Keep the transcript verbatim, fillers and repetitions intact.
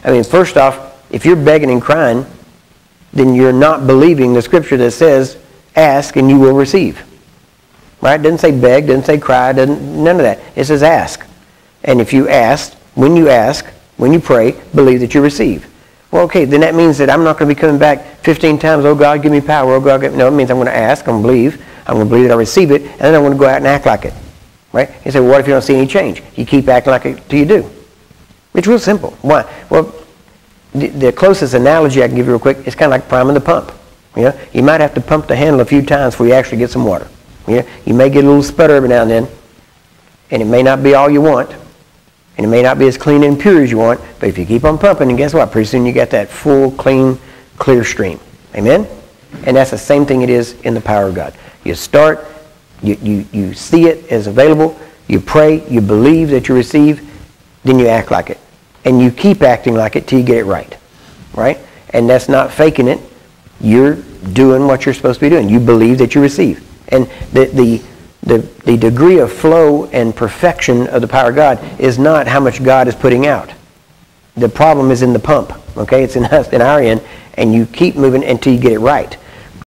I mean, first off, if you're begging and crying, then you're not believing the scripture that says, ask and you will receive. Right? It doesn't say beg, doesn't say cry, doesn't, none of that. It says ask. And if you ask, when you ask, when you pray, believe that you receive. Well, okay, then that means that I'm not going to be coming back fifteen times, oh God, give me power, oh God, give me... No, it means I'm going to ask, I'm going to believe, I'm going to believe that I receive it, and then I'm going to go out and act like it. Right? You say, well, what if you don't see any change? You keep acting like it till you do. It's real simple. Why? Well, the, the closest analogy I can give you real quick is kind of like priming the pump. You know, you might have to pump the handle a few times before you actually get some water. You know, you may get a little sputter every now and then, and it may not be all you want, and it may not be as clean and pure as you want, but if you keep on pumping, and guess what? Pretty soon you get that full, clean, clear stream. Amen? And that's the same thing it is in the power of God. You start, you, you, you see it as available, you pray, you believe that you receive, then you act like it. And you keep acting like it till you get it right. Right? And that's not faking it. You're doing what you're supposed to be doing. You believe that you receive. And the, the, the, the degree of flow and perfection of the power of God is not how much God is putting out. The problem is in the pump. Okay? It's in us, in our end, and you keep moving until you get it right.